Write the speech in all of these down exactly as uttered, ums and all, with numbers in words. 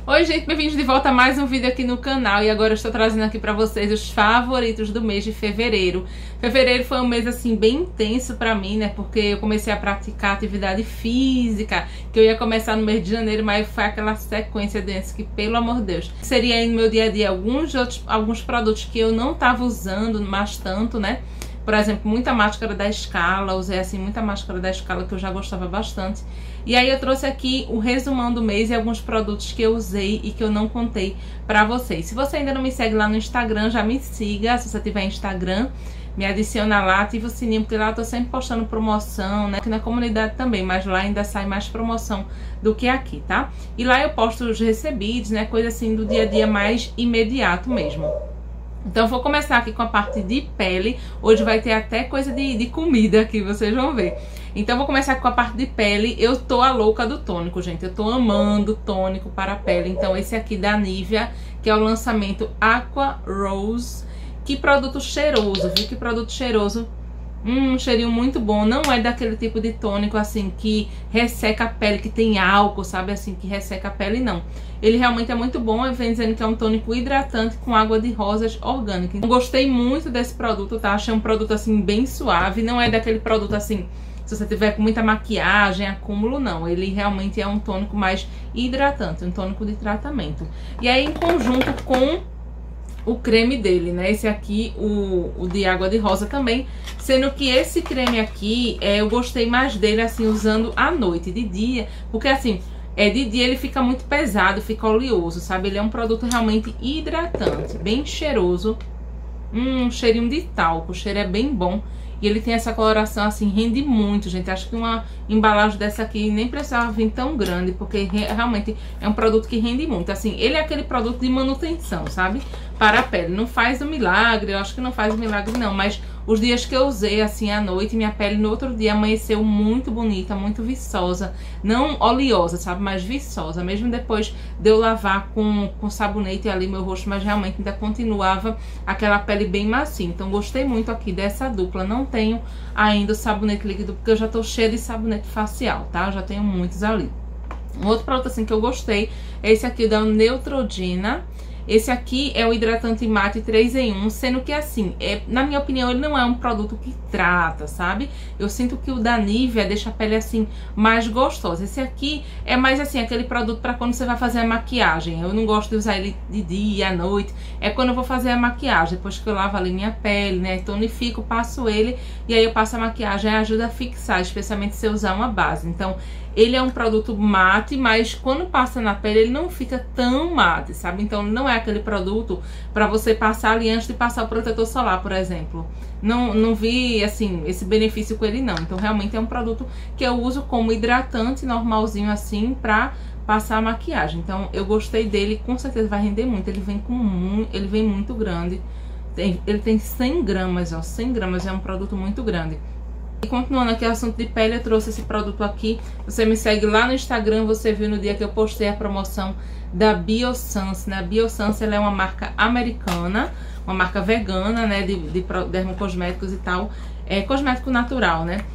Oi gente, bem-vindos de volta a mais um vídeo aqui no canal. E agora eu estou trazendo aqui pra vocês os favoritos do mês de fevereiro. Fevereiro foi um mês assim bem intenso pra mim, né? Porque eu comecei a praticar atividade física, que eu ia começar no mês de janeiro, mas foi aquela sequência de doenças que, pelo amor de Deus, seria aí no meu dia a dia alguns, outros, alguns produtos que eu não tava usando mais tanto, né? Por exemplo, muita máscara da Scala, usei assim muita máscara da Scala que eu já gostava bastante. E aí eu trouxe aqui o resumão do mês e alguns produtos que eu usei e que eu não contei pra vocês. Se você ainda não me segue lá no Instagram, já me siga. Se você tiver Instagram, me adiciona lá, ativa o sininho, porque lá eu tô sempre postando promoção, né? Aqui na comunidade também, mas lá ainda sai mais promoção do que aqui, tá? E lá eu posto os recebidos, né? Coisa assim do dia a dia mais imediato mesmo. Então eu vou começar aqui com a parte de pele. Hoje vai ter até coisa de, de comida aqui, vocês vão ver. Então eu vou começar com a parte de pele. Eu tô a louca do tônico, gente. Eu tô amando tônico para a pele. Então esse aqui da Nivea, que é o lançamento Aqua Rose. Que produto cheiroso, viu? Que produto cheiroso. Hum, um cheirinho muito bom. Não é daquele tipo de tônico assim que resseca a pele, que tem álcool, sabe? Assim, que resseca a pele, não. Ele realmente é muito bom. Eu venho dizendo que é um tônico hidratante com água de rosas orgânica. Então, gostei muito desse produto, tá? Achei um produto assim bem suave. Não é daquele produto assim, se você tiver com muita maquiagem, acúmulo, não. Ele realmente é um tônico mais hidratante, um tônico de tratamento. E aí, em conjunto com o creme dele, né? Esse aqui, o, o de água de rosa também. Sendo que esse creme aqui, é, eu gostei mais dele, assim, usando à noite, de dia. Porque, assim, é, de dia ele fica muito pesado, fica oleoso, sabe? Ele é um produto realmente hidratante, bem cheiroso. Hum, um cheirinho de talco, o cheiro é bem bom. E ele tem essa coloração, assim, rende muito, gente. Acho que uma embalagem dessa aqui nem precisava vir tão grande, porque realmente é um produto que rende muito. Assim, ele é aquele produto de manutenção, sabe? Para a pele. Não faz o milagre, eu acho que não faz o milagre não, mas os dias que eu usei, assim, à noite, minha pele no outro dia amanheceu muito bonita, muito viçosa. Não oleosa, sabe? Mas viçosa. Mesmo depois de eu lavar com, com sabonete ali meu rosto, mas realmente ainda continuava aquela pele bem macia. Então, gostei muito aqui dessa dupla. Não tenho ainda o sabonete líquido, porque eu já tô cheia de sabonete facial, tá? Eu já tenho muitos ali. Um outro produto, assim, que eu gostei é esse aqui da Neutrogena. Esse aqui é o hidratante mate três em um, sendo que assim, é, na minha opinião, ele não é um produto que trata, sabe? Eu sinto que o da Nivea deixa a pele assim, mais gostosa. Esse aqui é mais assim, aquele produto para quando você vai fazer a maquiagem. Eu não gosto de usar ele de dia, à noite. É quando eu vou fazer a maquiagem, depois que eu lavo ali minha pele, né? Tonifico, passo ele e aí eu passo a maquiagem e ajuda a fixar, especialmente se eu usar uma base. Então, ele é um produto mate, mas quando passa na pele ele não fica tão mate, sabe? Então não é aquele produto para você passar ali antes de passar o protetor solar, por exemplo. Não, não vi, assim, esse benefício com ele não. Então realmente é um produto que eu uso como hidratante normalzinho assim pra passar a maquiagem. Então eu gostei dele, com certeza vai render muito. Ele vem com muito, ele vem muito grande. Tem, ele tem cem gramas, ó, cem gramas, é um produto muito grande. E continuando aqui o assunto de pele, eu trouxe esse produto aqui. Você me segue lá no Instagram, você viu no dia que eu postei a promoção da Biossance, né? A Biossance, ela é uma marca americana, uma marca vegana, né? De, de dermocosméticos e tal. É cosmético natural, né?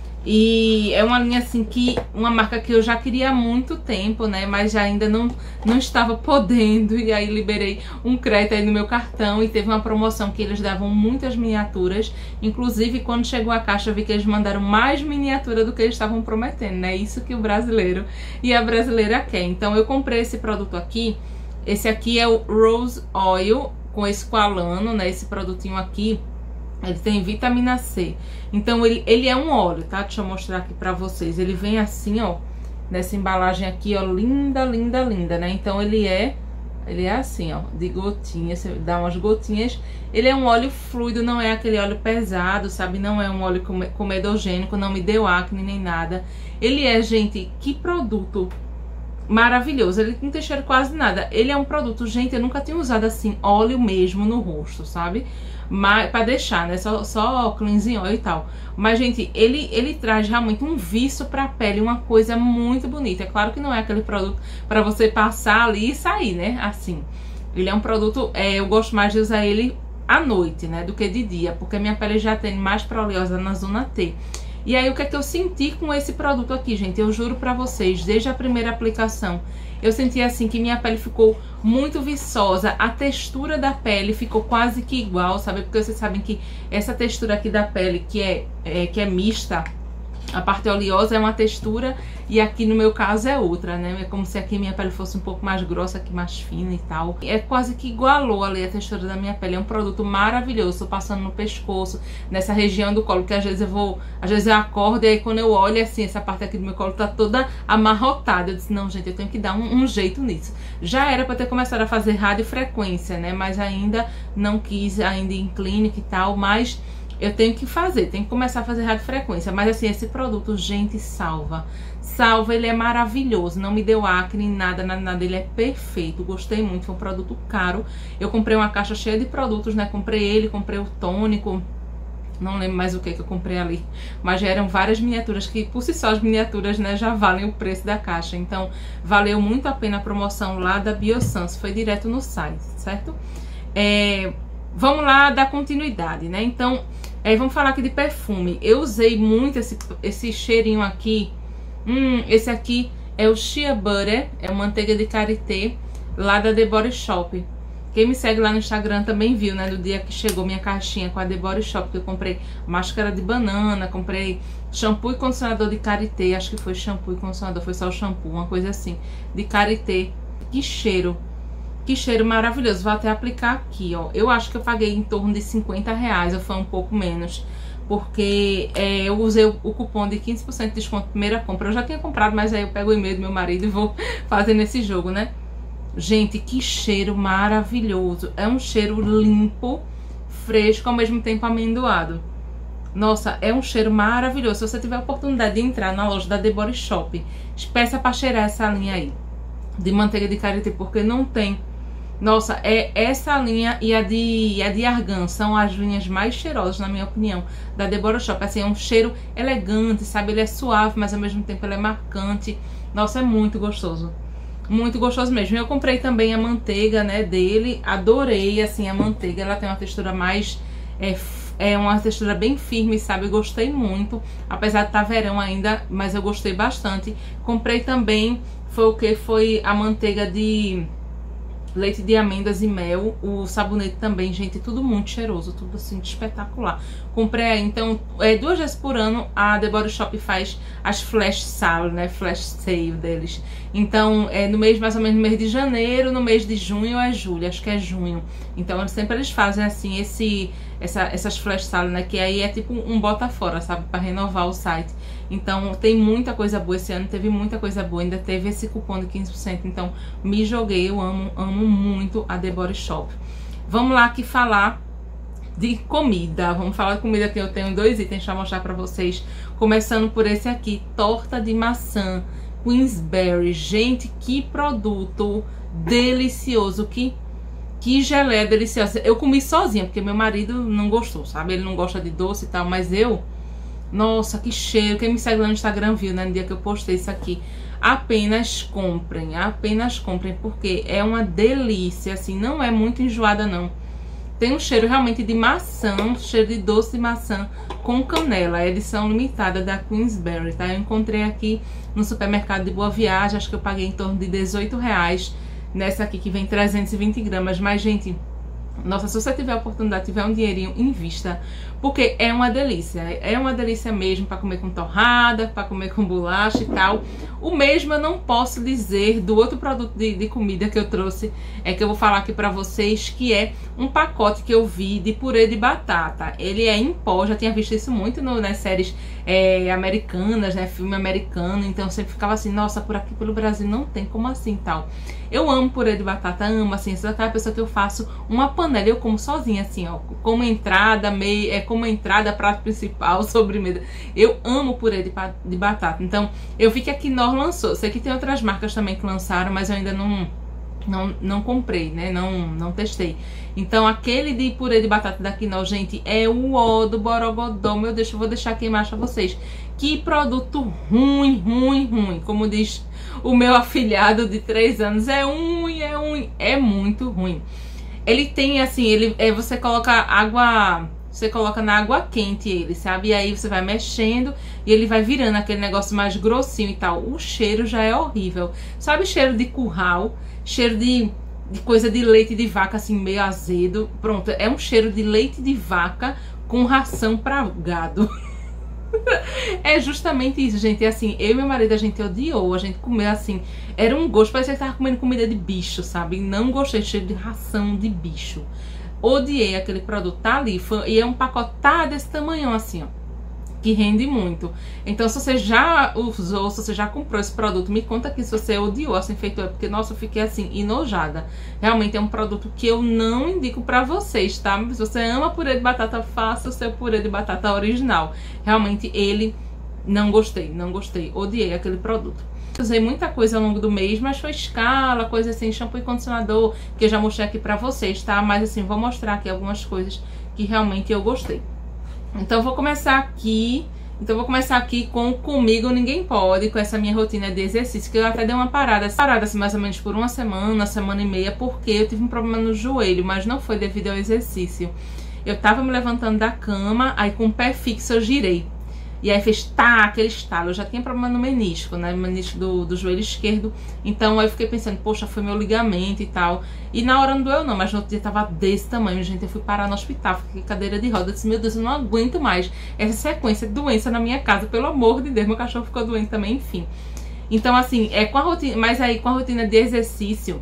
E é uma linha assim que, uma marca que eu já queria há muito tempo, né? Mas já ainda não, não estava podendo. E aí liberei um crédito aí no meu cartão e teve uma promoção que eles davam muitas miniaturas. Inclusive, quando chegou a caixa, eu vi que eles mandaram mais miniatura do que eles estavam prometendo, né? Isso que o brasileiro e a brasileira quer. Então eu comprei esse produto aqui. Esse aqui é o Rose Oil com esqualano, né? Esse produtinho aqui. Ele tem vitamina C. Então ele, ele é um óleo, tá? Deixa eu mostrar aqui pra vocês. Ele vem assim, ó, nessa embalagem aqui, ó, linda, linda, linda, né? Então ele é, ele é assim, ó, de gotinhas, você dá umas gotinhas. Ele é um óleo fluido, não é aquele óleo pesado, sabe? Não é um óleo comedogênico, não me deu acne nem nada. Ele é, gente, que produto maravilhoso. Ele não tem cheiro quase nada. Ele é um produto, gente, eu nunca tinha usado assim, óleo mesmo no rosto, sabe? Mas, pra deixar, né? Só, só cleansing oil e tal. Mas, gente, ele, ele traz realmente um viço pra pele, uma coisa muito bonita. É claro que não é aquele produto pra você passar ali e sair, né? Assim. Ele é um produto, é, eu gosto mais de usar ele à noite, né? Do que de dia. Porque minha pele já tem mais oleosa na zona T. E aí o que é que eu senti com esse produto aqui, gente? Eu juro pra vocês, desde a primeira aplicação, eu senti assim que minha pele ficou muito viçosa, a textura da pele ficou quase que igual, sabe? Porque vocês sabem que essa textura aqui da pele, que é, é, que é mista, a parte oleosa é uma textura e aqui no meu caso é outra, né? É como se aqui minha pele fosse um pouco mais grossa, aqui mais fina e tal. É quase que igualou ali a textura da minha pele. É um produto maravilhoso. Tô passando no pescoço, nessa região do colo, que às vezes eu vou, às vezes eu acordo e aí quando eu olho assim, essa parte aqui do meu colo tá toda amarrotada. Eu disse, não, gente, eu tenho que dar um, um jeito nisso. Já era pra ter começado a fazer radiofrequência, né? Mas ainda não quis, ainda em clínica e tal, mas eu tenho que fazer, tenho que começar a fazer radiofrequência. Mas assim, esse produto, gente, salva. Salva, ele é maravilhoso. Não me deu acne, nada, nada, nada. Ele é perfeito, gostei muito. Foi um produto caro. Eu comprei uma caixa cheia de produtos, né? Comprei ele, comprei o tônico. Não lembro mais o que que eu comprei ali. Mas já eram várias miniaturas, que por si só as miniaturas, né, já valem o preço da caixa. Então, valeu muito a pena a promoção lá da Biossance. Foi direto no site, certo? É, vamos lá dar continuidade, né? Então... É, vamos falar aqui de perfume. Eu usei muito esse, esse cheirinho aqui. Hum, esse aqui é o Shea Butter, é manteiga de karité, lá da The Body Shop. Quem me segue lá no Instagram também viu, né, do dia que chegou minha caixinha com a The Body Shop, que eu comprei máscara de banana, comprei shampoo e condicionador de karité, acho que foi shampoo e condicionador, foi só o shampoo, uma coisa assim, de karité. Que cheiro! Que cheiro maravilhoso. Vou até aplicar aqui, ó. Eu acho que eu paguei em torno de cinquenta reais, ou foi um pouco menos. Porque é, eu usei o, o cupom de quinze por cento de desconto primeira compra. Eu já tinha comprado, mas aí eu pego o e-mail do meu marido e vou fazendo esse jogo, né? Gente, que cheiro maravilhoso. É um cheiro limpo, fresco, ao mesmo tempo amendoado. Nossa, é um cheiro maravilhoso. Se você tiver a oportunidade de entrar na loja da The Body Shop, peça pra cheirar essa linha aí de manteiga de karité, porque não tem. Nossa, é essa linha e a de, e a de argan são as linhas mais cheirosas, na minha opinião, da The Body Shop. Assim, é um cheiro elegante, sabe? Ele é suave, mas ao mesmo tempo ele é marcante. Nossa, é muito gostoso. Muito gostoso mesmo. Eu comprei também a manteiga, né, dele. Adorei, assim, a manteiga. Ela tem uma textura mais... É, é uma textura bem firme, sabe? Eu gostei muito. Apesar de estar verão ainda, mas eu gostei bastante. Comprei também, foi o que? Foi a manteiga de... leite de amêndoas e mel, o sabonete também, gente, tudo muito cheiroso, tudo assim, espetacular. Comprei aí, então, é, duas vezes por ano a The Body Shop faz as flash sale, né, flash sale deles. Então, é no mês, mais ou menos no mês de janeiro, no mês de junho ou é julho, acho que é junho. Então, sempre eles fazem, assim, esse, essa, essas flash sale, né, que aí é tipo um bota fora, sabe, para renovar o site. Então, tem muita coisa boa esse ano, teve muita coisa boa, ainda teve esse cupom de quinze por cento, então me joguei, eu amo, amo muito a The Body Shop. Vamos lá aqui falar de comida, vamos falar de comida, que eu tenho dois itens para mostrar para vocês, começando por esse aqui, torta de maçã Queensberry. Gente, que produto delicioso, que... Que geleia deliciosa. Eu comi sozinha, porque meu marido não gostou, sabe? Ele não gosta de doce e tal, mas eu... Nossa, que cheiro. Quem me segue lá no Instagram viu, né? No dia que eu postei isso aqui. Apenas comprem, apenas comprem, porque é uma delícia, assim. Não é muito enjoada, não. Tem um cheiro realmente de maçã, um cheiro de doce de maçã com canela. É edição limitada da Queensberry, tá? Eu encontrei aqui no supermercado de Boa Viagem. Acho que eu paguei em torno de dezoito reais nessa aqui, que vem trezentos e vinte gramas. Mas, gente... Nossa, se você tiver a oportunidade, tiver um dinheirinho, invista, porque é uma delícia, é uma delícia mesmo para comer com torrada, para comer com bolacha e tal. O mesmo eu não posso dizer do outro produto de, de comida que eu trouxe, é que eu vou falar aqui para vocês, que é um pacote que eu vi de purê de batata. Ele é em pó, já tinha visto isso muito no, nas séries é, americanas, né, filme americano, então eu sempre ficava assim, nossa, por aqui pelo Brasil não tem, como assim tal. Eu amo purê de batata, amo, assim, sou aquela pessoa que eu faço uma panela, eu como sozinha, assim, ó, como entrada, meio, é como entrada, prato principal, sobremesa. Eu amo purê de, de batata. Então, eu vi que a Knorr lançou. Sei que tem outras marcas também que lançaram, mas eu ainda não, não, não comprei, né? Não, não testei. Então, aquele de purê de batata da Knorr, gente, é o ó do Borogodó. Meu Deus, eu vou deixar aqui embaixo pra vocês. Que produto ruim, ruim, ruim. Como diz o meu afilhado de três anos, é ruim, é ruim, é muito ruim. Ele tem assim, ele é, você coloca água você coloca na água quente ele, sabe? E aí você vai mexendo e ele vai virando aquele negócio mais grossinho e tal. O cheiro já é horrível. Sabe cheiro de curral? Cheiro de, de coisa de leite de vaca, assim, meio azedo. Pronto, é um cheiro de leite de vaca com ração pra gado. É justamente isso, gente. E assim, eu e meu marido, a gente odiou. A gente comeu assim, era um gosto, parecia que tava comendo comida de bicho, sabe? Não gostei, cheiro de ração de bicho. Odiei aquele produto, tá ali. Foi, e é um pacotado desse tamanhão assim, ó, que rende muito. Então, se você já usou, se você já comprou esse produto, me conta aqui se você odiou assim feito, porque nossa, eu fiquei assim enojada. Realmente é um produto que eu não indico pra vocês, tá? Se você ama purê de batata, faça o seu purê de batata original. Realmente ele não gostei, não gostei, odiei aquele produto. Usei muita coisa ao longo do mês, mas foi escala, coisa assim, shampoo e condicionador, que eu já mostrei aqui pra vocês, tá? Mas assim, vou mostrar aqui algumas coisas que realmente eu gostei. Então eu vou começar aqui, então eu vou começar aqui com Comigo Ninguém Pode, com essa minha rotina de exercício, que eu até dei uma parada, parada assim, mais ou menos por uma semana, semana e meia, porque eu tive um problema no joelho, mas não foi devido ao exercício. Eu tava me levantando da cama, aí com o pé fixo eu girei. E aí fez tá, aquele estalo. Eu já tinha problema no menisco, né? Menisco do, do joelho esquerdo. Então aí eu fiquei pensando, poxa, foi meu ligamento e tal. E na hora não doeu não, mas no outro dia tava desse tamanho, gente. Eu fui parar no hospital, fiquei cadeira de roda. Eu disse, meu Deus, eu não aguento mais essa sequência de doença na minha casa. Pelo amor de Deus, meu cachorro ficou doente também, enfim. Então assim, é com a rotina, mas aí com a rotina de exercício,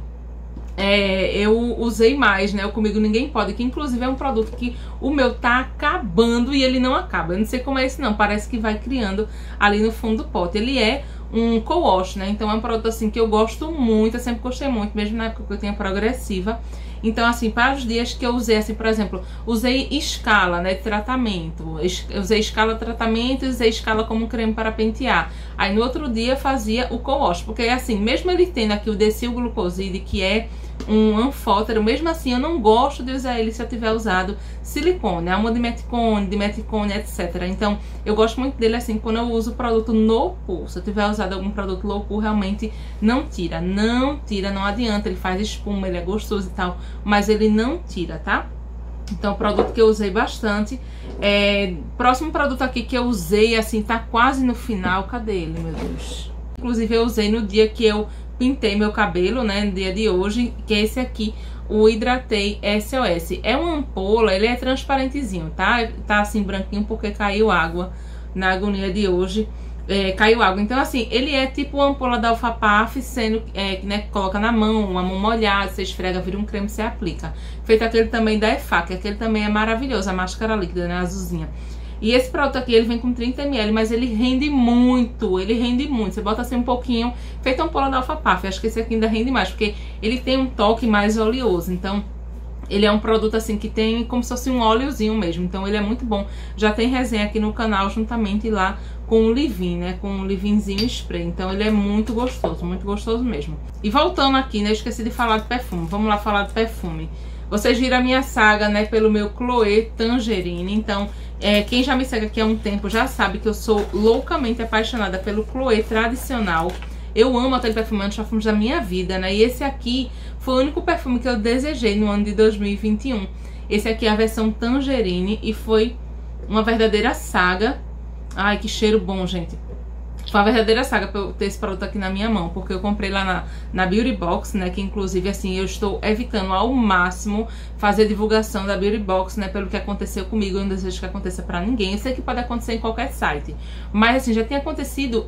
É, eu usei mais, né? O Comigo Ninguém Pode, que inclusive é um produto que o meu tá acabando e ele não acaba. Eu não sei como é isso não, parece que vai criando ali no fundo do pote. Ele é um co-wash, né? Então é um produto assim que eu gosto muito, eu sempre gostei muito, mesmo na época que eu tinha progressiva. Então assim, para os dias que eu usei, assim, por exemplo, usei escala, né, de tratamento. Eu usei escala de tratamento e usei escala como creme para pentear. Aí no outro dia fazia o co-wash, porque assim, mesmo ele tendo aqui o Decilglucoside, que é um anfótero, mesmo assim eu não gosto de usar ele se eu tiver usado silicone, amodimeticone, dimeticone, etcétera. Então eu gosto muito dele assim quando eu uso o produto no pool. Se eu tiver usado algum produto low pool, realmente não tira, não tira, não adianta. Ele faz espuma, ele é gostoso e tal, mas ele não tira, tá? Então, o produto que eu usei bastante. É, próximo produto aqui que eu usei, assim, tá quase no final. Cadê ele, meu Deus? Inclusive, eu usei no dia que eu pintei meu cabelo, né? No dia de hoje, que é esse aqui, o Hidratei S O S. É uma ampola, ele é transparentezinho, tá? Tá assim, branquinho, porque caiu água na agonia de hoje. É, caiu água. Então, assim, ele é tipo uma ampola da Alfapaf, sendo, é, né, coloca na mão, uma mão molhada, você esfrega, vira um creme, você aplica. Feito aquele também da E F A, que aquele também é maravilhoso, a máscara líquida, né, azulzinha. E esse produto aqui, ele vem com trinta mililitros, mas ele rende muito, ele rende muito. Você bota assim um pouquinho, feito uma ampola da Alfapaf. Acho que esse aqui ainda rende mais, porque ele tem um toque mais oleoso, então ele é um produto assim que tem como se fosse um óleozinho mesmo. Então ele é muito bom. Já tem resenha aqui no canal juntamente lá com o Livin, né? Com o Livinzinho spray. Então ele é muito gostoso, muito gostoso mesmo. E voltando aqui, né? Eu esqueci de falar de perfume. Vamos lá falar de perfume. Vocês viram a minha saga, né? Pelo meu Chloé Tangerine. Então, é, quem já me segue aqui há um tempo já sabe que eu sou loucamente apaixonada pelo Chloé tradicional. Eu amo aquele perfume, é um dos perfumes da minha vida, né? E esse aqui foi o único perfume que eu desejei no ano de dois mil e vinte e um. Esse aqui é a versão Tangerine e foi uma verdadeira saga. Ai, que cheiro bom, gente. Foi uma verdadeira saga pra eu ter esse produto aqui na minha mão, porque eu comprei lá na, na Beauty Box, né? Que inclusive, assim, eu estou evitando ao máximo fazer divulgação da Beauty Box, né? Pelo que aconteceu comigo, eu não desejo que aconteça pra ninguém. Eu sei que pode acontecer em qualquer site, mas assim, já tinha acontecido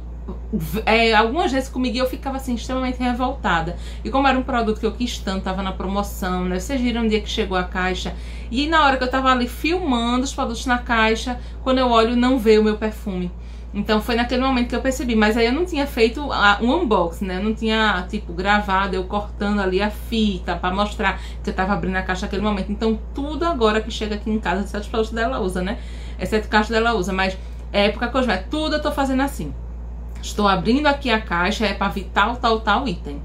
É, algumas vezes comigo eu ficava assim extremamente revoltada. E como era um produto que eu quis tanto, tava na promoção, né? Vocês viram o dia que chegou a caixa. E na hora que eu tava ali filmando os produtos na caixa, quando eu olho, não veio o meu perfume. Então foi naquele momento que eu percebi. Mas aí eu não tinha feito um unboxing, né? Eu não tinha, tipo, gravado, eu cortando ali a fita pra mostrar que eu tava abrindo a caixa naquele momento. Então tudo agora que chega aqui em casa, exceto os produtos dela usa, né? Exceto o caixa dela usa, mas é época cosmética, tudo eu tô fazendo assim. Estou abrindo aqui a caixa, é para vir tal, tal, tal item.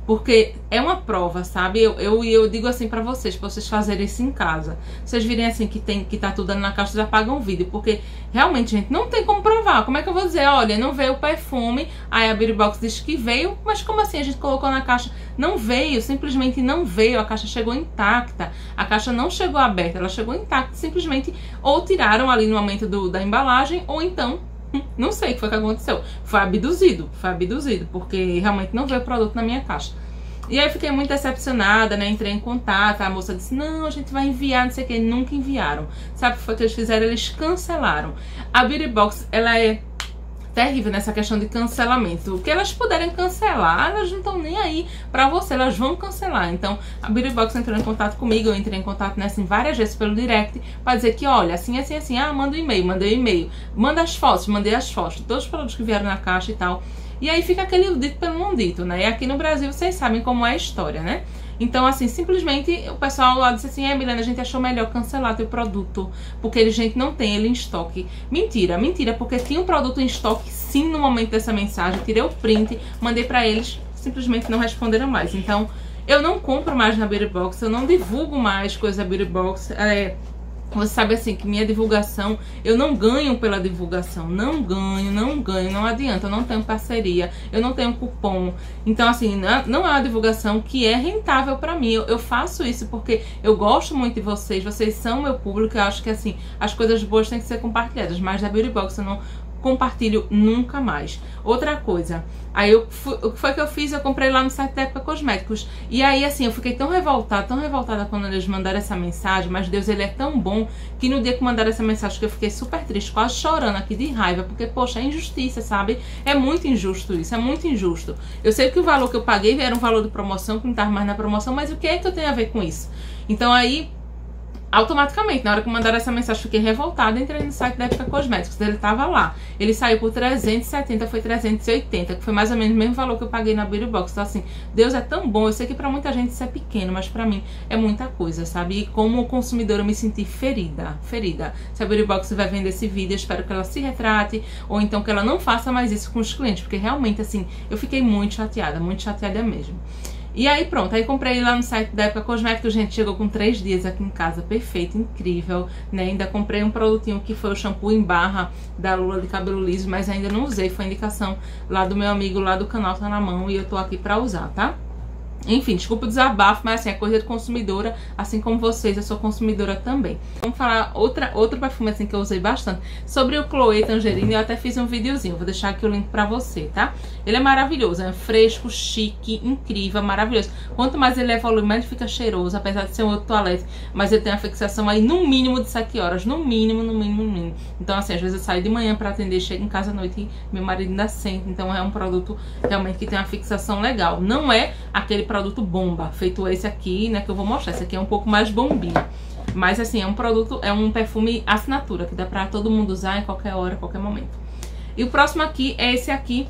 Porque é uma prova, sabe? Eu, eu, eu digo assim pra vocês, pra vocês fazerem isso em casa. Vocês virem assim que, tem, que tá tudo dando na caixa, já apagam o vídeo. Porque realmente, gente, não tem como provar. Como é que eu vou dizer? Olha, não veio o perfume. Aí a Beauty Box diz que veio. Mas como assim? A gente colocou na caixa. Não veio, simplesmente não veio. A caixa chegou intacta. A caixa não chegou aberta, ela chegou intacta. Simplesmente ou tiraram ali no momento do, da embalagem, ou então... não sei o que foi que aconteceu. Foi abduzido, foi abduzido, porque realmente não veio o produto na minha caixa. E aí fiquei muito decepcionada, né? Entrei em contato, a moça disse, não, a gente vai enviar, não sei o que, nunca enviaram. Sabe o que foi que eles fizeram? Eles cancelaram. A Beauty Box, ela é terrível nessa questão de cancelamento. O que elas puderem cancelar, elas não estão nem aí pra você, elas vão cancelar. Então, a Beauty Box entrou em contato comigo, eu entrei em contato né, assim, várias vezes pelo direct, pra dizer que, olha, assim, assim, assim, ah, manda um e-mail, mandei um e-mail, manda as fotos, mandei as fotos, todos os produtos que vieram na caixa e tal. E aí fica aquele dito pelo não dito, né? E aqui no Brasil, vocês sabem como é a história, né? Então, assim, simplesmente o pessoal lá disse assim, é, Milena, a gente achou melhor cancelar teu produto, porque a gente não tem ele em estoque. Mentira, mentira, porque tinha um produto em estoque sim no momento dessa mensagem, tirei o print, mandei pra eles, simplesmente não responderam mais. Então, eu não compro mais na Beauty Box, eu não divulgo mais coisas da Beauty Box, é... Você sabe assim, que minha divulgação, eu não ganho pela divulgação, não ganho, não ganho, não adianta, eu não tenho parceria, eu não tenho cupom. Então assim, não é uma divulgação que é rentável pra mim, eu, eu faço isso porque eu gosto muito de vocês, vocês são meu público, eu acho que assim, as coisas boas têm que ser compartilhadas, mas da Beauty Box eu não compartilho nunca mais. Outra coisa, aí eu, o que foi que eu fiz? Eu comprei lá no site da Época Cosméticos. E aí assim, eu fiquei tão revoltada, tão revoltada quando eles mandaram essa mensagem, mas Deus, ele é tão bom, que no dia que mandaram essa mensagem, que eu fiquei super triste, quase chorando aqui de raiva, porque, poxa, é injustiça, sabe? É muito injusto isso, é muito injusto. Eu sei que o valor que eu paguei era um valor de promoção, que não estava mais na promoção, mas o que é que eu tenho a ver com isso? Então aí... automaticamente, na hora que mandaram essa mensagem, fiquei revoltada, entrei no site da Época Cosméticos, ele tava lá. Ele saiu por trezentos e setenta, foi trezentos e oitenta, que foi mais ou menos o mesmo valor que eu paguei na Beauty Box. Então assim, Deus é tão bom, eu sei que pra muita gente isso é pequeno, mas pra mim é muita coisa, sabe? E como consumidora eu me senti ferida, ferida. Se a Beauty Box vai vender esse vídeo, eu espero que ela se retrate, ou então que ela não faça mais isso com os clientes, porque realmente assim, eu fiquei muito chateada, muito chateada mesmo. E aí pronto, aí comprei lá no site da Época Cosméticos, gente, chegou com três dias aqui em casa, perfeito, incrível, né? Ainda comprei um produtinho que foi o shampoo em barra da Lula de cabelo liso, mas ainda não usei, foi indicação lá do meu amigo, lá do canal Tá Na Mão, e eu tô aqui pra usar, tá? Enfim, desculpa o desabafo, mas assim, é coisa de consumidora, assim como vocês, eu sou consumidora também. Vamos falar outra, outro perfume assim que eu usei bastante, sobre o Chloé Tangerine, eu até fiz um videozinho, vou deixar aqui o link pra você, tá? Ele é maravilhoso, é fresco, chique, incrível, maravilhoso. Quanto mais ele evolui, mais ele fica cheiroso, apesar de ser um outro toalete, mas ele tem a fixação aí no mínimo de sete horas, no mínimo, no mínimo, no mínimo. Então assim, às vezes eu saio de manhã pra atender, chego em casa à noite e meu marido ainda sente, então é um produto realmente que tem uma fixação legal. Não é aquele produto bomba, feito esse aqui, né, que eu vou mostrar. Esse aqui é um pouco mais bombinha, mas assim, é um produto, é um perfume assinatura, que dá pra todo mundo usar em qualquer hora, qualquer momento. E o próximo aqui é esse aqui,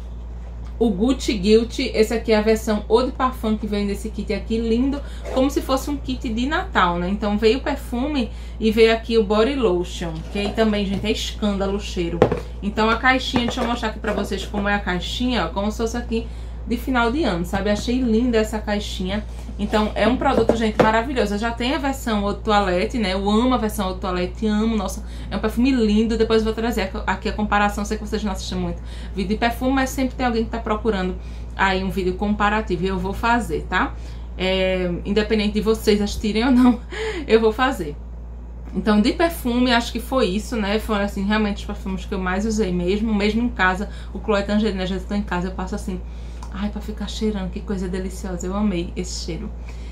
o Gucci Guilty. Esse aqui é a versão Eau de Parfum que vem desse kit aqui, lindo, como se fosse um kit de Natal, né? Então veio o perfume e veio aqui o Body Lotion, que aí também, gente, é escândalo o cheiro. Então a caixinha, deixa eu mostrar aqui pra vocês como é a caixinha, ó, como se fosse aqui de final de ano, sabe? Achei linda essa caixinha. Então é um produto, gente, maravilhoso. Eu já tenho a versão Eau de Toilette, né? Eu amo a versão Eau de Toilette, amo, nossa, é um perfume lindo. Depois eu vou trazer aqui a comparação. Sei que vocês não assistem muito vídeo de perfume, mas sempre tem alguém que tá procurando aí um vídeo comparativo e eu vou fazer, tá? É, independente de vocês assistirem ou não, eu vou fazer. Então, de perfume, acho que foi isso, né? Foram, assim, realmente os perfumes que eu mais usei mesmo. Mesmo em casa, o Chloé Tangerine, às vezes eu tô em casa, eu passo assim... ai, pra ficar cheirando, que coisa deliciosa. Eu amei esse cheiro.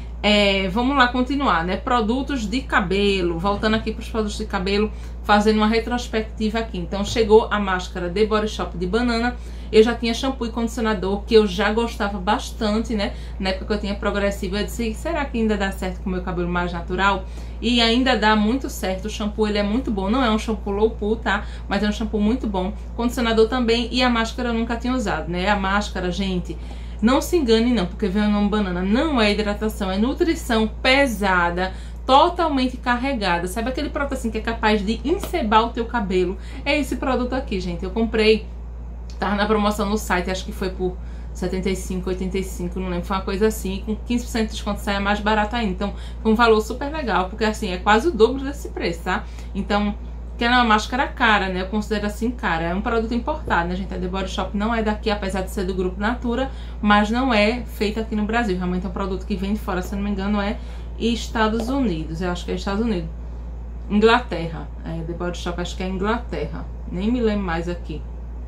É, vamos lá continuar, né? Produtos de cabelo. Voltando aqui pros produtos de cabelo, fazendo uma retrospectiva aqui. Então, chegou a máscara The Body Shop de banana. Eu já tinha shampoo e condicionador, que eu já gostava bastante, né? Na época que eu tinha progressiva, eu disse, será que ainda dá certo com o meu cabelo mais natural? E ainda dá muito certo. O shampoo, ele é muito bom. Não é um shampoo low pool, tá? Mas é um shampoo muito bom. Condicionador também. E a máscara eu nunca tinha usado, né? A máscara, gente, não se engane não, porque vem o nome banana. Não é hidratação, é nutrição pesada, totalmente carregada. Sabe aquele produto assim que é capaz de encebar o teu cabelo? É esse produto aqui, gente. Eu comprei, tava na promoção no site, acho que foi por setenta e cinco, oitenta e cinco, não lembro, foi uma coisa assim, com quinze por cento de desconto sai mais barato ainda. Então, foi um valor super legal, porque assim, é quase o dobro desse preço, tá? Então, que é uma máscara cara, né? Eu considero assim cara. É um produto importado, né, gente? A The Body Shop não é daqui, apesar de ser do grupo Natura, mas não é feita aqui no Brasil. Realmente é um produto que vem de fora, se não me engano, é Estados Unidos. Eu acho que é Estados Unidos. Inglaterra. É, The Body Shop, acho que é Inglaterra. Nem me lembro mais aqui.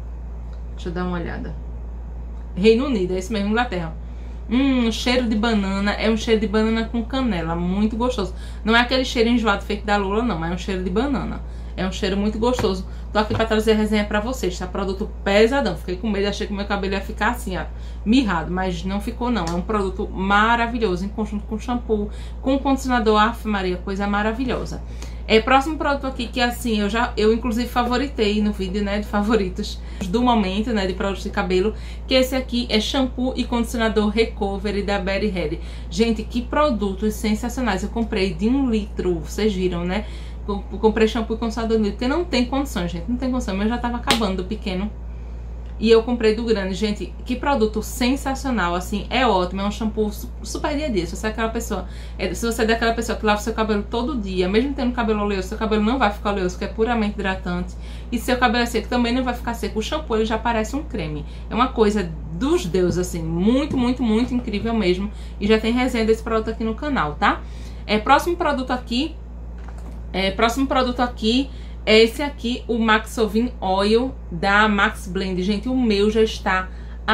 Deixa eu dar uma olhada. Reino Unido, é isso mesmo, Inglaterra. Hum, cheiro de banana. É um cheiro de banana com canela, muito gostoso. Não é aquele cheiro enjoado feito da Lula, não, mas é um cheiro de banana. É um cheiro muito gostoso. Tô aqui pra trazer a resenha pra vocês, tá? Produto pesadão. Fiquei com medo, achei que o meu cabelo ia ficar assim, ó, mirrado, mas não ficou não. É um produto maravilhoso, em conjunto com shampoo, com condicionador. Aff, Maria, coisa maravilhosa. É, próximo produto aqui que assim, eu já, eu inclusive favoritei no vídeo, né, de favoritos do momento, né, de produtos de cabelo, que esse aqui é shampoo e condicionador Recovery da Berry Head. Gente, que produtos sensacionais. Eu comprei de um litro, vocês viram, né? Eu comprei shampoo e condicionador de litro, porque não tem condições, gente, não tem condição. Mas eu já tava acabando do pequeno. E eu comprei do grande, gente, que produto sensacional, assim, é ótimo, é um shampoo super dia a dia. Se você é aquela pessoa, é, se você é daquela pessoa que lava seu cabelo todo dia, mesmo tendo cabelo oleoso, seu cabelo não vai ficar oleoso, porque é puramente hidratante. E se seu cabelo é seco, também não vai ficar seco. O shampoo, ele já parece um creme. É uma coisa dos deuses, assim, muito, muito, muito incrível mesmo. E já tem resenha desse produto aqui no canal, tá? É, próximo produto aqui, é, próximo produto aqui... é esse aqui, o Maxovin Oil da Max Blend. Gente, o meu já está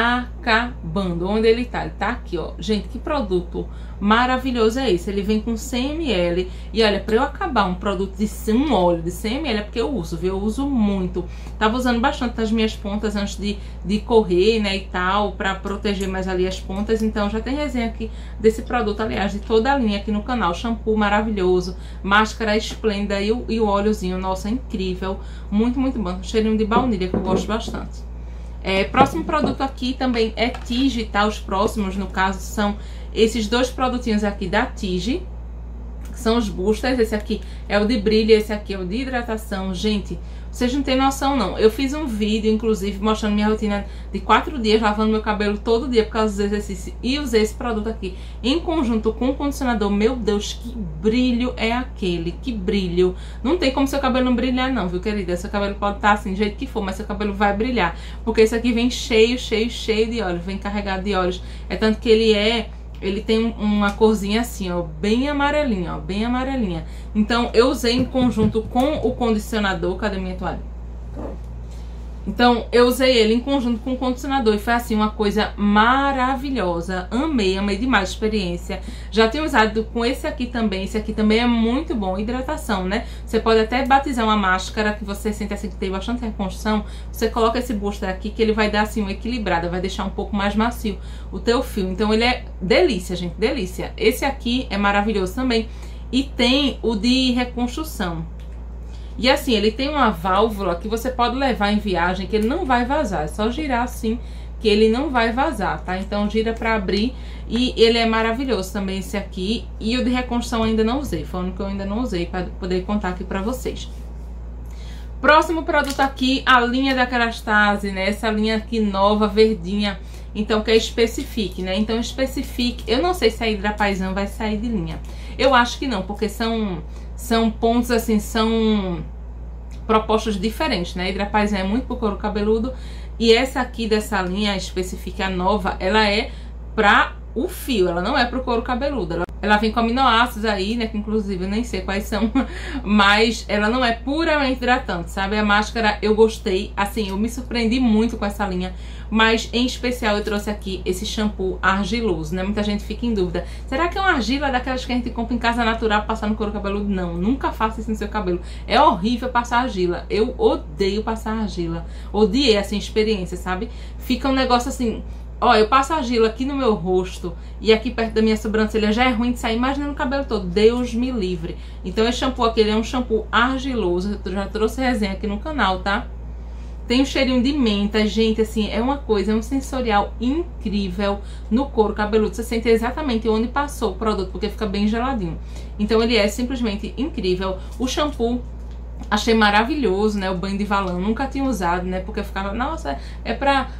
acabando. Onde ele tá? Ele tá aqui, ó. Gente, que produto maravilhoso é esse? Ele vem com cem mililitros. E olha, pra eu acabar um produto de um óleo de cem mililitros é porque eu uso, viu? Eu uso muito. Tava usando bastante nas minhas pontas antes de, de correr, né, e tal, pra proteger mais ali as pontas. Então já tem resenha aqui desse produto, aliás, de toda a linha aqui no canal. Shampoo maravilhoso, máscara esplêndida e o, e o óleozinho, nossa, incrível. Muito, muito bom. Cheirinho de baunilha que eu gosto bastante. É, próximo produto aqui também é Tige, tá? Os próximos, no caso, são esses dois produtinhos aqui da Tige, que são os boosters. Esse aqui é o de brilho, esse aqui é o de hidratação. Gente, vocês não têm noção, não. Eu fiz um vídeo, inclusive, mostrando minha rotina de quatro dias, lavando meu cabelo todo dia por causa dos exercícios. E usei esse produto aqui em conjunto com o condicionador. Meu Deus, que brilho é aquele, que brilho. Não tem como seu cabelo não brilhar não, viu, querida? Seu cabelo pode estar assim, do jeito que for, mas seu cabelo vai brilhar. Porque esse aqui vem cheio, cheio, cheio de óleos, vem carregado de óleos. É tanto que ele é... ele tem uma corzinha assim, ó, bem amarelinha, ó, bem amarelinha. Então, eu usei em conjunto com o condicionador. Cadê minha toalha? Então, eu usei ele em conjunto com o condicionador e foi assim uma coisa maravilhosa. Amei, amei demais a experiência. Já tenho usado com esse aqui também. Esse aqui também é muito bom. Hidratação, né? Você pode até batizar uma máscara que você sente assim que tem bastante reconstrução. Você coloca esse booster aqui que ele vai dar assim uma equilibrada, vai deixar um pouco mais macio o teu fio. Então, ele é delícia, gente, delícia. Esse aqui é maravilhoso também. E tem o de reconstrução. E assim, ele tem uma válvula que você pode levar em viagem, que ele não vai vazar. É só girar assim, que ele não vai vazar, tá? Então gira pra abrir. E ele é maravilhoso também, esse aqui. E o de reconstrução ainda não usei. Foi o único que eu ainda não usei, pra poder contar aqui pra vocês. Próximo produto aqui, a linha da Kerastase, né? Essa linha aqui nova, verdinha. Então, que é Specific, né? Então, Specific, eu não sei se a Hidrapaisan vai sair de linha. Eu acho que não, porque são... são pontos assim, são propostas diferentes, né? Hidrapaisan é muito pro couro cabeludo. E essa aqui dessa linha específica nova, ela é pra o fio, ela não é pro couro cabeludo. Ela, ela vem com aminoácidos aí, né? Que inclusive eu nem sei quais são. Mas ela não é puramente hidratante, sabe? A máscara eu gostei, assim, eu me surpreendi muito com essa linha. Mas em especial eu trouxe aqui esse shampoo argiloso, né? Muita gente fica em dúvida. Será que é uma argila daquelas que a gente compra em casa natural pra passar no couro cabeludo? Não, nunca faça isso no seu cabelo. É horrível passar argila. Eu odeio passar argila. Odiei essa experiência, sabe? Fica um negócio assim... Ó, eu passo argila aqui no meu rosto e aqui perto da minha sobrancelha já é ruim de sair, imagina no cabelo todo. Deus me livre. Então esse shampoo aqui, ele é um shampoo argiloso. Eu já trouxe resenha aqui no canal, tá? Tem um cheirinho de menta, gente, assim, é uma coisa, é um sensorial incrível no couro cabeludo. Você sente exatamente onde passou o produto, porque fica bem geladinho. Então ele é simplesmente incrível. O shampoo... achei maravilhoso, né? O banho de valão, nunca tinha usado, né? Porque eu ficava, nossa, é pra,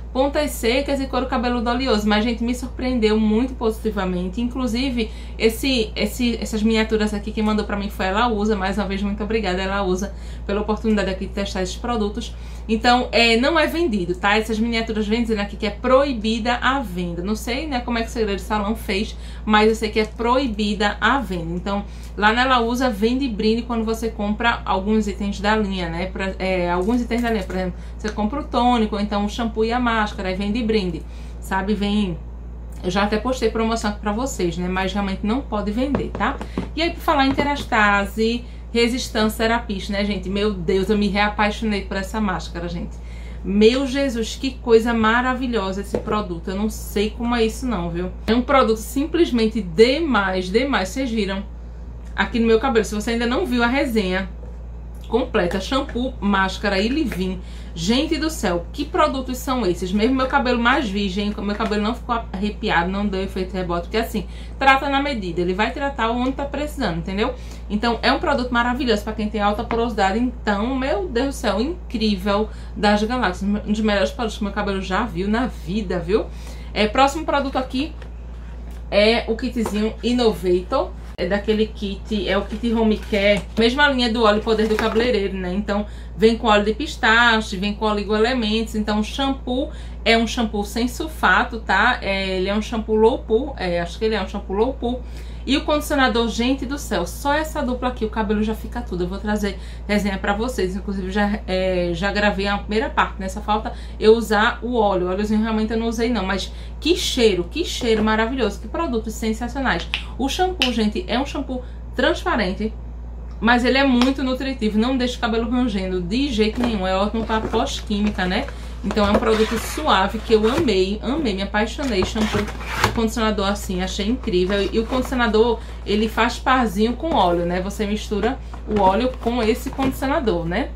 pontas secas e couro cabeludo oleoso. Mas, gente, me surpreendeu muito positivamente. Inclusive, esse, esse, essas miniaturas aqui, quem mandou pra mim foi ela usa. Mais uma vez, muito obrigada, ela usa, pela oportunidade aqui de testar esses produtos. Então, é, não é vendido, tá? Essas miniaturas vem dizendo aqui que é proibida a venda. Não sei, né, como é que o Segredo de Salão fez, mas eu sei que é proibida a venda. Então, lá na Ela Usa, vende brinde quando você compra alguns itens da linha, né? Pra, é, alguns itens da linha, por exemplo, você compra o tônico, ou então o shampoo e a máscara, aí vende brinde, sabe? Vem... Eu já até postei promoção aqui pra vocês, né? Mas realmente não pode vender, tá? E aí, por falar em Kerastase Resistance Therapist, né, gente? Meu Deus, eu me reapaixonei por essa máscara, gente. Meu Jesus, que coisa maravilhosa esse produto. Eu não sei como é isso não, viu? É um produto simplesmente demais, demais. Vocês viram aqui no meu cabelo. Se você ainda não viu a resenha completa, shampoo, máscara e leave-in. Gente do céu, que produtos são esses? Mesmo meu cabelo mais virgem, meu cabelo não ficou arrepiado, não deu efeito rebote, porque assim, trata na medida, ele vai tratar onde tá precisando, entendeu? Então, é um produto maravilhoso pra quem tem alta porosidade. Então, meu Deus do céu, incrível das galáxias. Um dos melhores produtos que meu cabelo já viu na vida, viu? É, próximo produto aqui é o kitzinho Innovator. É daquele kit, é o kit Home Care, mesma linha do óleo Poder do Cabeleireiro, né? Então, vem com óleo de pistache, vem com oligoelementos. Então, o shampoo é um shampoo sem sulfato, tá? É, ele é um shampoo low pool, é, acho que ele é um shampoo low pool. E o condicionador, gente do céu, só essa dupla aqui, o cabelo já fica tudo. Eu vou trazer resenha pra vocês. Inclusive, já, é, já gravei a primeira parte, nessa falta eu usar o óleo. O óleozinho realmente eu não usei não, mas que cheiro, que cheiro maravilhoso. Que produtos sensacionais. O shampoo, gente, é um shampoo transparente, mas ele é muito nutritivo. Não deixa o cabelo rangendo de jeito nenhum. É ótimo pra pós-química, né? Então é um produto suave que eu amei, amei, me apaixonei. Shampoo e condicionador assim, achei incrível. E o condicionador, ele faz parzinho com óleo, né? Você mistura o óleo com esse condicionador, né?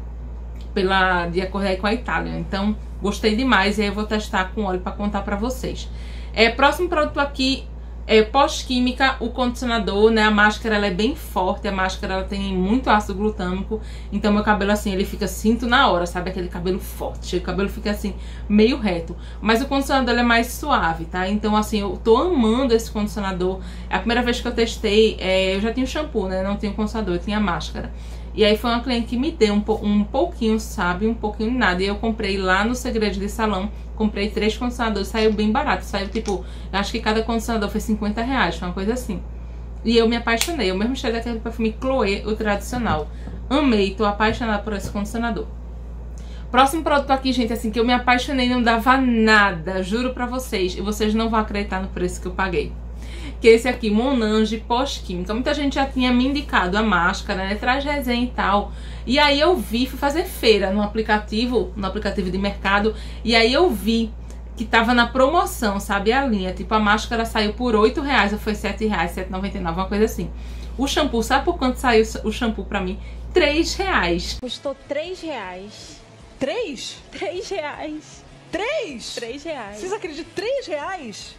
Pela, de acordo aí com a Itália. Então, gostei demais e aí eu vou testar com óleo pra contar pra vocês. É, próximo produto aqui é pós-química, o condicionador, né? A máscara, ela é bem forte, a máscara, ela tem muito ácido glutâmico, então meu cabelo, assim, ele fica, sinto na hora, sabe? Aquele cabelo forte, o cabelo fica, assim, meio reto. Mas o condicionador, ele é mais suave, tá? Então, assim, eu tô amando esse condicionador. A primeira vez que eu testei, é, eu já tinha o shampoo, né? Não tinha o condicionador, eu tinha a máscara. E aí foi uma cliente que me deu um, um pouquinho, sabe? Um pouquinho de nada. E eu comprei lá no Segredo de Salão. Comprei três condicionadores. Saiu bem barato. Saiu tipo, acho que cada condicionador foi cinquenta reais. Foi uma coisa assim. E eu me apaixonei. O mesmo cheiro daquele perfume Chloé, o tradicional. Amei. Tô apaixonada por esse condicionador. Próximo produto aqui, gente, assim, que eu me apaixonei, não dava nada. Juro pra vocês. E vocês não vão acreditar no preço que eu paguei. Que esse aqui, Monange pós-química. Muita gente já tinha me indicado a máscara, né? Traz resenha e tal. E aí eu vi, fui fazer feira no aplicativo, no aplicativo de mercado. E aí eu vi que tava na promoção, sabe? A linha, tipo, a máscara saiu por oito reais, ou foi sete reais, sete reais e noventa e nove, uma coisa assim. O shampoo, sabe por quanto saiu o shampoo pra mim? três reais. Custou três reais. Três? três reais. Três? três reais. Vocês acreditam? Três reais?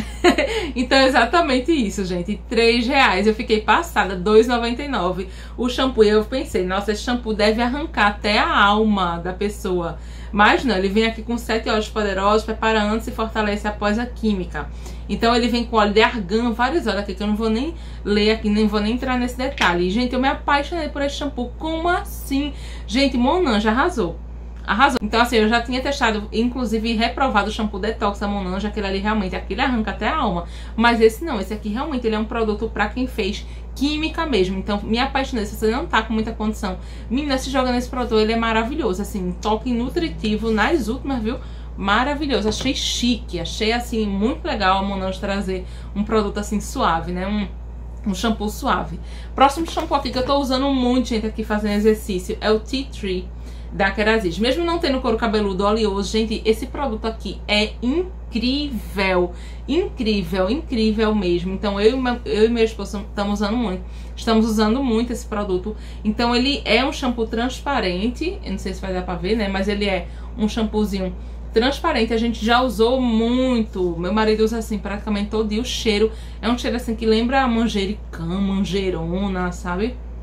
Então é exatamente isso, gente. três reais. Eu fiquei passada, dois reais e noventa e nove. O shampoo, e eu pensei, nossa, esse shampoo deve arrancar até a alma da pessoa. Mas não, ele vem aqui com sete óleos poderosos, prepara antes e fortalece após a química. Então ele vem com óleo de argan, vários óleos aqui, que eu não vou nem ler aqui, nem vou nem entrar nesse detalhe. E, gente, eu me apaixonei por esse shampoo. Como assim? Gente, Monange arrasou. Arrasou. Então, assim, eu já tinha testado, inclusive reprovado o shampoo Detox da Monange, aquele ali realmente, aquele arranca até a alma. Mas esse não, esse aqui realmente ele é um produto pra quem fez química mesmo. Então, me apaixonei. Se você não tá com muita condição, menina, se joga nesse produto, ele é maravilhoso. Assim, toque nutritivo nas últimas, viu? Maravilhoso. Achei chique, achei, assim, muito legal a Monange trazer um produto, assim, suave, né? Um... Um shampoo suave. Próximo shampoo aqui que eu tô usando muito, gente, aqui fazendo exercício, é o Tea Tree da Kerastase. Mesmo não tendo couro cabeludo oleoso, gente, esse produto aqui é incrível. Incrível, incrível mesmo. Então eu, eu e meu esposo estamos usando muito. Estamos usando muito esse produto. Então ele é um shampoo transparente. Eu não sei se vai dar pra ver, né? Mas ele é um shampoozinho transparente, a gente já usou muito. Meu marido usa assim praticamente todo dia. O cheiro é um cheiro assim que lembra a manjericão, manjerona, sabe?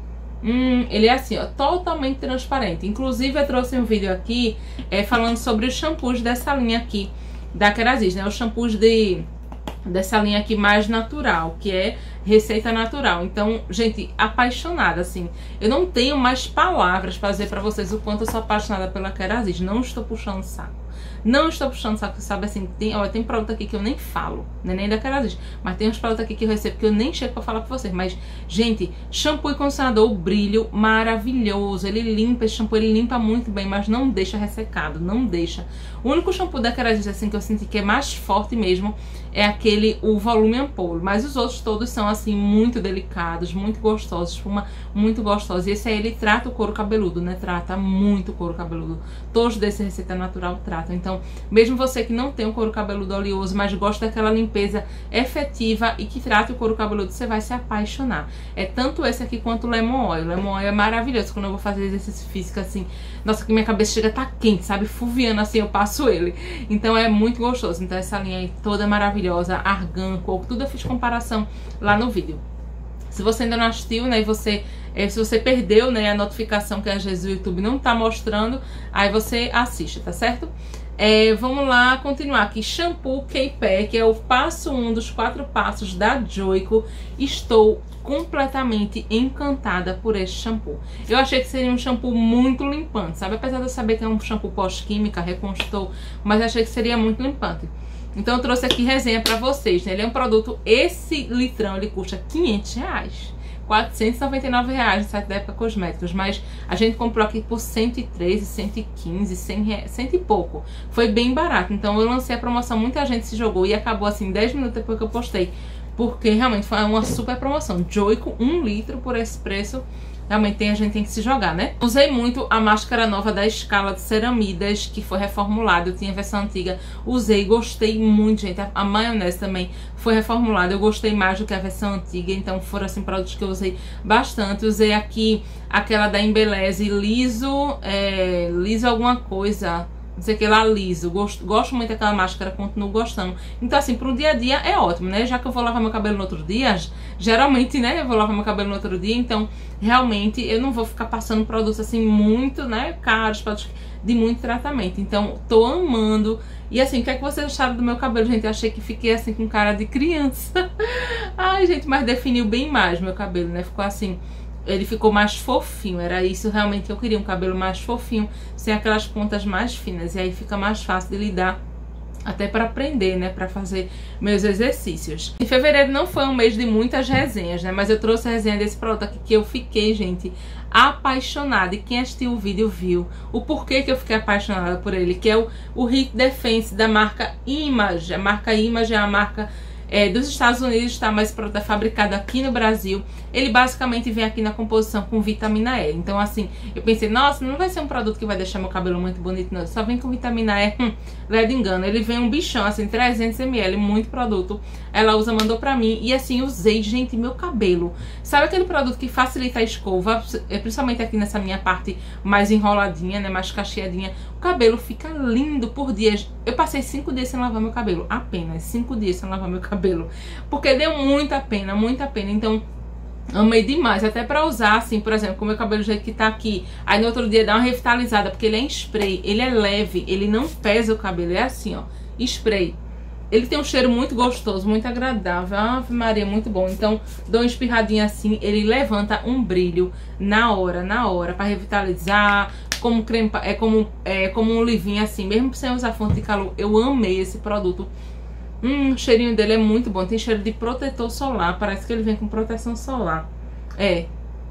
Hum, ele é assim, ó, totalmente transparente. Inclusive eu trouxe um vídeo aqui é, falando sobre os shampoos dessa linha aqui da Kerasis, né? Os shampoos de, dessa linha aqui mais natural, que é receita natural. Então, gente, apaixonada, assim. Eu não tenho mais palavras para dizer pra vocês o quanto eu sou apaixonada pela Kerasis. Não estou puxando saco. Não estou puxando saco, sabe assim, tem, ó, tem produto aqui que eu nem falo, né, nem da Kerasis, mas tem uns produtos aqui que eu recebo que eu nem chego pra falar pra vocês. Mas, gente, shampoo e condicionador, o brilho maravilhoso, ele limpa, esse shampoo ele limpa muito bem, mas não deixa ressecado, não deixa. O único shampoo da Kerasis, assim, que eu senti que é mais forte mesmo, é aquele, o volume ampoule, mas os outros todos são, assim, muito delicados, muito gostosos, espuma muito gostosa. E esse aí, ele trata o couro cabeludo, né, trata muito o couro cabeludo. Todos desse receita natural tratam. Então, mesmo você que não tem um couro cabeludo oleoso, mas gosta daquela limpeza efetiva e que trata o couro cabeludo, você vai se apaixonar. É tanto esse aqui quanto o Lemon Oil. O Lemon Oil é maravilhoso. Quando eu vou fazer exercício físico, assim, nossa, que minha cabeça chega a tá quente, sabe, fuviando assim, eu passo ele. Então é muito gostoso. Então essa linha aí toda maravilhosa, argan, coco, tudo eu fiz comparação lá no vídeo. Se você ainda não assistiu, né, e você, é, se você perdeu, né, a notificação que às vezes o YouTube não tá mostrando, aí você assiste, tá certo? É, vamos lá continuar aqui. Shampoo K-Pack, que é o passo um dos quatro passos da Joico. Estou completamente encantada por este shampoo. Eu achei que seria um shampoo muito limpante, sabe? Apesar de eu saber que é um shampoo pós-química, reconstrutor, mas achei que seria muito limpante. Então eu trouxe aqui resenha pra vocês, né? Ele é um produto, esse litrão, ele custa quinhentos reais. quatrocentos e noventa e nove reais no site da Época Cosméticos, mas a gente comprou aqui por cento e treze, cento e quinze, cem reais, cento e pouco. Foi bem barato, então eu lancei a promoção, muita gente se jogou e acabou assim dez minutos depois que eu postei, porque realmente foi uma super promoção. Joico, um litro por esse preço, realmente tem, a gente tem que se jogar, né? Usei muito a máscara nova da Escala de Ceramidas, que foi reformulada. Eu tinha a versão antiga, usei, gostei muito, gente. A, a maionese também foi reformulada, eu gostei mais do que a versão antiga. Então foram, assim, produtos que eu usei bastante. Usei aqui aquela da Embeleze, liso, é, liso alguma coisa, não sei o que lá, liso. Gosto, gosto muito daquela máscara, continuo gostando. Então, assim, pro dia a dia é ótimo, né? Já que eu vou lavar meu cabelo no outro dia, geralmente, né, eu vou lavar meu cabelo no outro dia, então, realmente, eu não vou ficar passando produtos, assim, muito, né, caros, produtos de muito tratamento. Então, tô amando. E, assim, o que é que vocês acharam do meu cabelo, gente? Eu achei que fiquei, assim, com cara de criança. Ai, gente, mas definiu bem mais meu cabelo, né? Ficou, assim... Ele ficou mais fofinho, era isso realmente que eu queria, um cabelo mais fofinho, sem aquelas pontas mais finas, e aí fica mais fácil de lidar, até para aprender, né, para fazer meus exercícios. Em fevereiro não foi um mês de muitas resenhas, né, mas eu trouxe a resenha desse produto aqui que eu fiquei, gente, apaixonada, e quem assistiu o vídeo viu o porquê que eu fiquei apaixonada por ele, que é o, o Heat Defense da marca Image. A marca Image é a marca... É, dos Estados Unidos, tá? Mas o produto é fabricado aqui no Brasil. Ele basicamente vem aqui na composição com vitamina E. Então, assim, eu pensei, nossa, não vai ser um produto que vai deixar meu cabelo muito bonito, não. Só vem com vitamina E, hum, leve engano. Ele vem um bichão, assim, trezentos mililitros, muito produto. Ela usa, mandou pra mim. E, assim, usei, gente, meu cabelo. Sabe aquele produto que facilita a escova? Principalmente aqui nessa minha parte mais enroladinha, né? Mais cacheadinha. O cabelo fica lindo por dias. Eu passei cinco dias sem lavar meu cabelo. Apenas cinco dias sem lavar meu cabelo. Porque deu muita pena, muita pena. Então, amei demais. Até pra usar, assim, por exemplo, com o meu cabelo do jeito que tá aqui. Aí no outro dia dá uma revitalizada, porque ele é em spray. Ele é leve, ele não pesa o cabelo. É assim, ó, spray. Ele tem um cheiro muito gostoso, muito agradável. Ave Maria, muito bom. Então, dou uma espirradinha assim, ele levanta um brilho na hora, na hora, pra revitalizar. Como creme, é como, é como um livinho assim, mesmo sem usar fonte de calor. Eu amei esse produto. Hum, o cheirinho dele é muito bom. Tem cheiro de protetor solar. Parece que ele vem com proteção solar. É.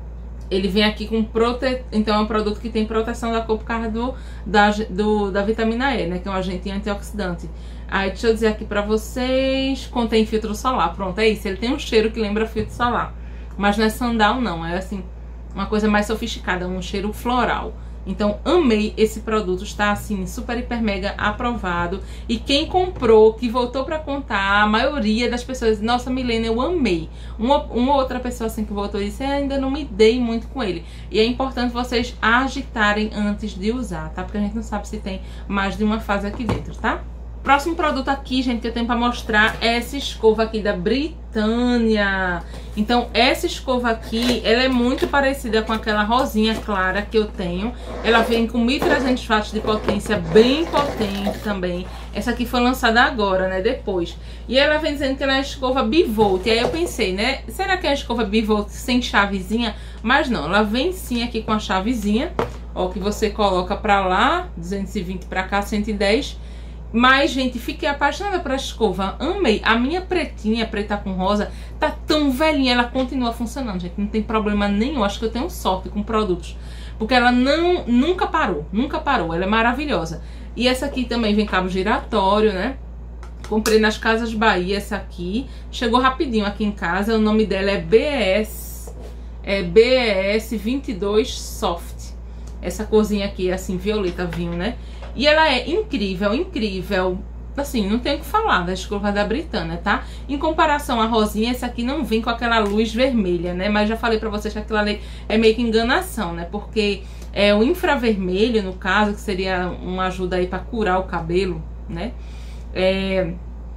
Ele vem aqui com protetor. Então é um produto que tem proteção da cor por causa do, da, do, da vitamina E, né? Que é um agente antioxidante. Aí deixa eu dizer aqui pra vocês. Contém filtro solar. Pronto, é isso. Ele tem um cheiro que lembra filtro solar. Mas não é sandal, não. É assim, uma coisa mais sofisticada. Um cheiro floral. Então, amei esse produto, está assim, super, hiper, mega aprovado. E quem comprou, que voltou pra contar, a maioria das pessoas, nossa, Milena, eu amei. Uma, uma outra pessoa assim que voltou e disse, ainda não me dei muito com ele. E é importante vocês agitarem antes de usar, tá? Porque a gente não sabe se tem mais de uma fase aqui dentro, tá? Próximo produto aqui, gente, que eu tenho pra mostrar é essa escova aqui da Britânia. Então, essa escova aqui, ela é muito parecida com aquela rosinha clara que eu tenho. Ela vem com mil e trezentos watts de potência, bem potente também. Essa aqui foi lançada agora, né, depois. E ela vem dizendo que ela é uma escova bivolt. E aí eu pensei, né, será que é uma escova bivolt sem chavezinha? Mas não, ela vem sim aqui com a chavezinha. Ó, que você coloca pra lá, duzentos e vinte pra cá, cento e dez. Mas, gente, fiquei apaixonada por essa escova. Amei. A minha pretinha, preta com rosa, tá tão velhinha. Ela continua funcionando, gente. Não tem problema nenhum. Acho que eu tenho sorte com produtos. Porque ela não, nunca parou. Nunca parou. Ela é maravilhosa. E essa aqui também vem cabo giratório, né? Comprei nas Casas Bahia essa aqui. Chegou rapidinho aqui em casa. O nome dela é B E S. É B E S vinte e dois Soft. Essa corzinha aqui, assim, violeta vinho, né? E ela é incrível, incrível. Assim, não tem o que falar da escova da Britânia, tá? Em comparação à rosinha, essa aqui não vem com aquela luz vermelha, né? Mas já falei pra vocês que aquilo ali é meio que enganação, né? Porque é o infravermelho, no caso, que seria uma ajuda aí pra curar o cabelo, né? É...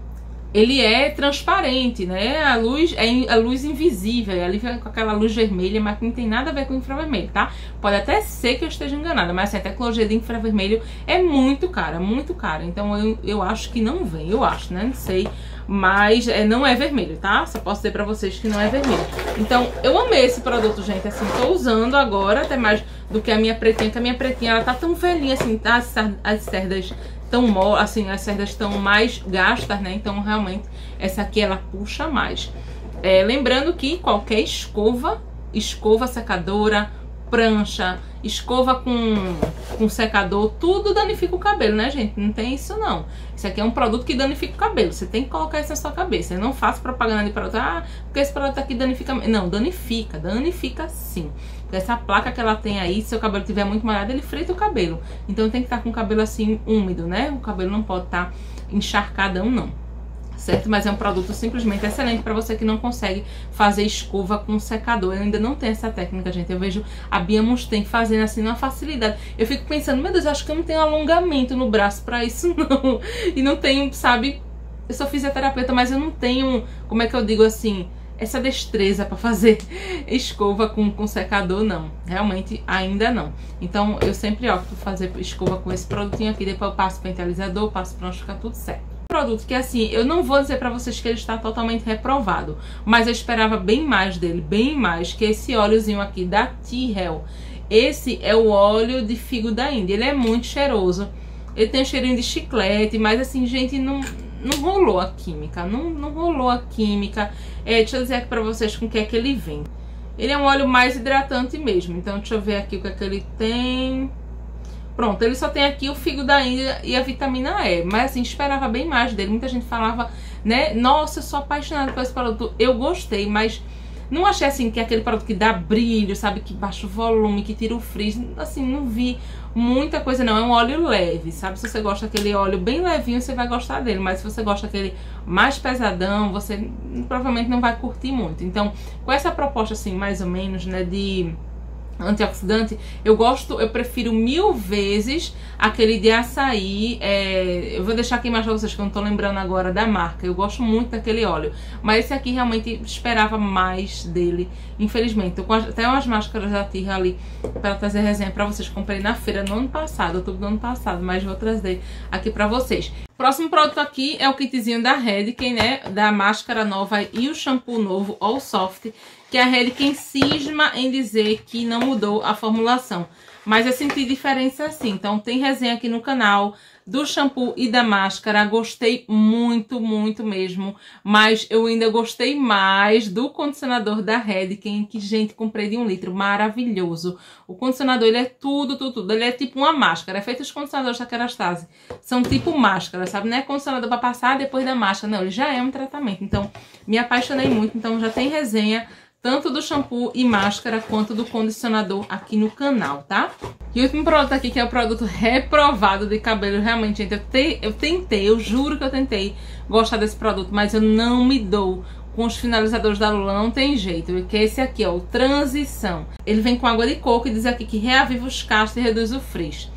Ele é transparente, né? A luz é a luz invisível. Ali vem com aquela luz vermelha, mas não tem nada a ver com infravermelho, tá? Pode até ser que eu esteja enganada, mas assim, a tecnologia de infravermelho é muito cara, muito cara. Então eu, eu acho que não vem, eu acho, né? Não sei. Mas é, não é vermelho, tá? Só posso dizer pra vocês que não é vermelho. Então, eu amei esse produto, gente. Assim, tô usando agora, até mais do que a minha pretinha, que a minha pretinha, ela tá tão velhinha, assim, tá? As, as cerdas tão, assim, as cerdas estão mais gastas, né? Então, realmente, essa aqui, ela puxa mais. É, lembrando que qualquer escova, escova secadora, prancha, escova com, com secador, tudo danifica o cabelo, né, gente? Não tem isso, não. Isso aqui é um produto que danifica o cabelo. Você tem que colocar isso na sua cabeça. Eu não faço propaganda de produto, ah, porque esse produto aqui danifica. Não, danifica, danifica sim. Porque essa placa que ela tem aí, se seu cabelo estiver muito molhado, ele frita o cabelo. Então tem que estar com o cabelo assim, úmido, né? O cabelo não pode estar encharcadão, não. Certo? Mas é um produto simplesmente excelente para você que não consegue fazer escova com secador. Eu ainda não tenho essa técnica, gente. Eu vejo a Bia Musten fazendo assim numa facilidade. Eu fico pensando, meu Deus, acho que eu não tenho alongamento no braço para isso, não. E não tenho, sabe? Eu sou fisioterapeuta, mas eu não tenho, como é que eu digo assim, essa destreza para fazer escova com, com secador, não. Realmente ainda não. Então eu sempre opto por fazer escova com esse produtinho aqui. Depois eu passo pentealizador, passo pronto, fica tudo certo. Produto que assim, eu não vou dizer pra vocês que ele está totalmente reprovado, mas eu esperava bem mais dele, bem mais, que esse óleozinho aqui da T-Hell. Esse é o óleo de figo da Índia, ele é muito cheiroso, ele tem um cheirinho de chiclete, mas assim, gente, não, não rolou a química, não, não rolou a química. É, deixa eu dizer aqui pra vocês com o que é que ele vem. Ele é um óleo mais hidratante mesmo, então deixa eu ver aqui o que é que ele tem. Pronto, ele só tem aqui o figo da Índia e a vitamina E. Mas assim, esperava bem mais dele. Muita gente falava, né? Nossa, eu sou apaixonada por esse produto. Eu gostei, mas não achei assim que é aquele produto que dá brilho, sabe? Que baixa o volume, que tira o frizz. Assim, não vi muita coisa não. É um óleo leve, sabe? Se você gosta daquele óleo bem levinho, você vai gostar dele. Mas se você gosta daquele mais pesadão, você provavelmente não vai curtir muito. Então, com essa proposta assim, mais ou menos, né? De antioxidante, eu gosto, eu prefiro mil vezes aquele de açaí. É, eu vou deixar aqui mais pra vocês, que eu não tô lembrando agora da marca. Eu gosto muito daquele óleo, mas esse aqui realmente esperava mais dele, infelizmente. Eu, até umas máscaras da Tirra ali para trazer resenha pra vocês. Comprei na feira no ano passado, outubro do ano passado, mas vou trazer aqui pra vocês. Próximo produto aqui é o kitzinho da Redken, né? Da máscara nova e o shampoo novo, All Soft, que a Redken cisma em dizer que não mudou a formulação. Mas eu senti diferença sim. Então tem resenha aqui no canal do shampoo e da máscara. Gostei muito, muito mesmo. Mas eu ainda gostei mais do condicionador da Redken, que, gente, comprei de um litro. Maravilhoso. O condicionador, ele é tudo, tudo, tudo. Ele é tipo uma máscara. É feito os condicionadores da Kerastase. São tipo máscara, sabe? Não é condicionador pra passar depois da máscara. Não, ele já é um tratamento. Então, me apaixonei muito. Então, já tem resenha tanto do shampoo e máscara quanto do condicionador aqui no canal, tá? E o último produto aqui, que é o produto reprovado de cabelo. Realmente, gente, eu, te, eu tentei, eu juro que eu tentei gostar desse produto, mas eu não me dou com os finalizadores da Lula, não tem jeito. Que esse aqui, ó, o Transição. Ele vem com água de coco e diz aqui que reaviva os cachos e reduz o frizz.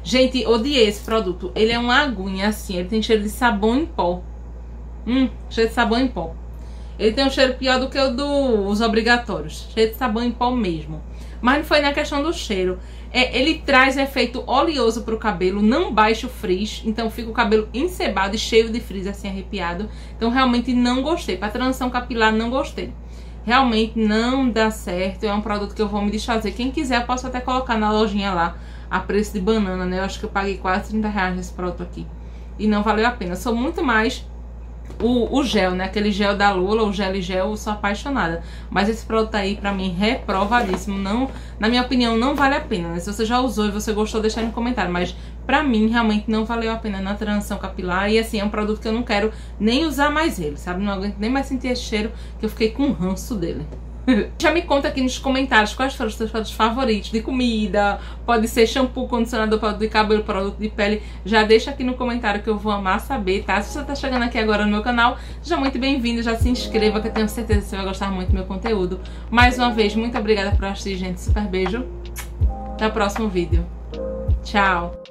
Gente, odiei esse produto. Ele é uma aguinha assim, ele tem cheiro de sabão em pó. Hum, cheiro de sabão em pó. Ele tem um cheiro pior do que o dos obrigatórios. Cheiro de sabão em pó mesmo. Mas não foi na questão do cheiro. É, ele traz efeito oleoso pro cabelo, não baixa o frizz. Então fica o cabelo encebado e cheio de frizz, assim, arrepiado. Então realmente não gostei. Pra transição capilar, não gostei. Realmente não dá certo. É um produto que eu vou me desfazer. Quem quiser, eu posso até colocar na lojinha lá a preço de banana, né? Eu acho que eu paguei quase trinta reais nesse produto aqui. E não valeu a pena. Eu sou muito mais o, o gel, né? Aquele gel da Lula, o gel e gel, eu sou apaixonada. Mas esse produto aí, pra mim, reprovadíssimo. Não, na minha opinião, não vale a pena, né? Se você já usou e você gostou, deixa aí no comentário. Mas pra mim, realmente não valeu a pena na transição capilar. E assim, é um produto que eu não quero nem usar mais ele, sabe? Não aguento nem mais sentir esse cheiro, que eu fiquei com ranço dele. Já me conta aqui nos comentários quais foram os seus produtos favoritos de comida, pode ser shampoo, condicionador, produto de cabelo, produto de pele. Já deixa aqui no comentário que eu vou amar saber, tá? Se você tá chegando aqui agora no meu canal, seja muito bem-vindo, já se inscreva que eu tenho certeza que você vai gostar muito do meu conteúdo. Mais uma vez, muito obrigada por assistir, gente. Super beijo. Até o próximo vídeo. Tchau.